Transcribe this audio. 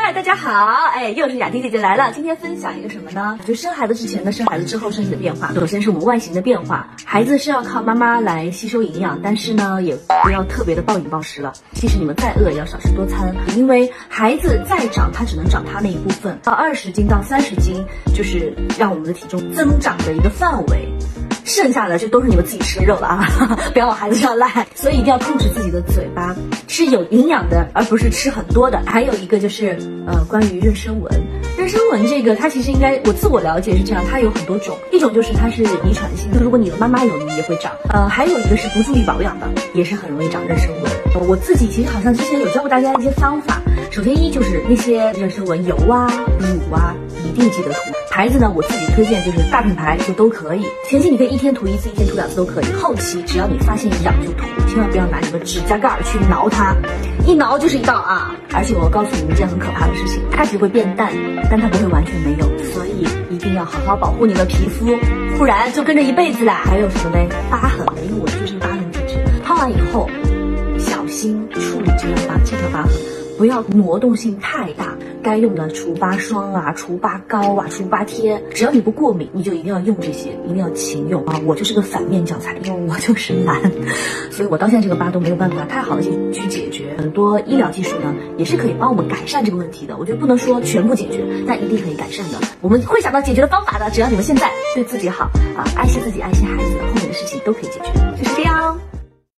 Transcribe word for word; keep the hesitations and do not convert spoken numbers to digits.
嗨，大家好，哎，又是雅婷姐姐来了。今天分享一个什么呢？就生孩子之前跟生孩子之后身体的变化。首先是我们外形的变化，孩子是要靠妈妈来吸收营养，但是呢，也不要特别的暴饮暴食了。即使你们再饿，也要少吃多餐，因为孩子再长，他只能长他那一部分。到二十斤到三十斤，就是让我们的体重增长的一个范围。剩下的就都是你们自己吃的肉了啊，不要往孩子上赖。所以一定要控制自己的嘴巴，吃有营养的，而不是吃很多的。还有一个就是呃，关于妊娠纹。妊娠纹这个，它其实应该我自我了解是这样，它有很多种。一种就是它是遗传性，就如果你的妈妈有，你也会长。呃，还有一个是不注意保养的，也是很容易长妊娠纹。呃、我自己其实好像之前有教过大家一些方法。首先一就是那些妊娠纹油啊、乳啊，一定记得涂。牌子呢，我自己推荐就是大品牌就都可以。前期你可以一天涂一次，一天涂两次都可以。后期只要你发现痒就涂，千万不要拿你的指甲盖去挠它，一挠就是一道啊！而且我告诉你们一件很可怕的事情，开始会变淡，但它不会完全没有，所以一定要好好保护你的皮肤，不然就跟着一辈子啦。还有什么呢？疤痕，因为我就是疤痕体质，烫完以后小心处理这条疤这条疤痕。不要挪动性太大，该用的除疤霜啊、除疤膏啊、除疤贴，只要你不过敏，你就一定要用这些，一定要勤用啊！我就是个反面教材，因为我就是懒，所以我到现在这个疤都没有办法太好的去去解决。很多医疗技术呢，也是可以帮我们改善这个问题的。我觉得不能说全部解决，但一定可以改善的。我们会想到解决的方法的，只要你们现在对自己好啊，爱惜自己，爱惜孩子，后面的事情都可以解决。